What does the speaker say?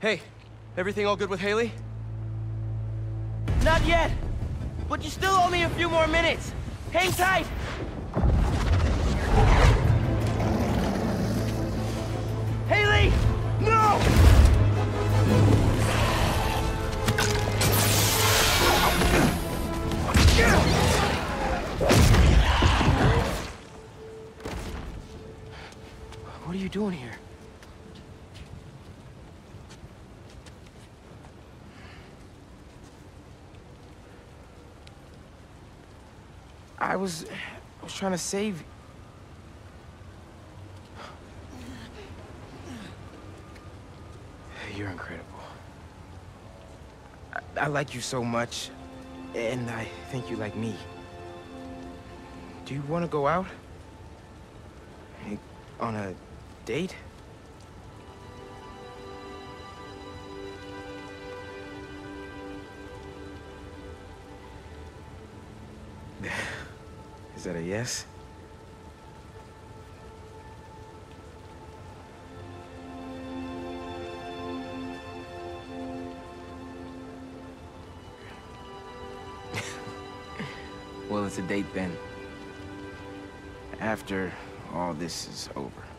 Hey, everything all good with Hailey? Not yet, but you still owe me a few more minutes. Hang tight! Hailey! No! What are you doing here? I was trying to save you. You're incredible. I like you so much, and I think you like me. Do you want to go out? On a date? Is that a yes? Well, it's a date then. After all this is over.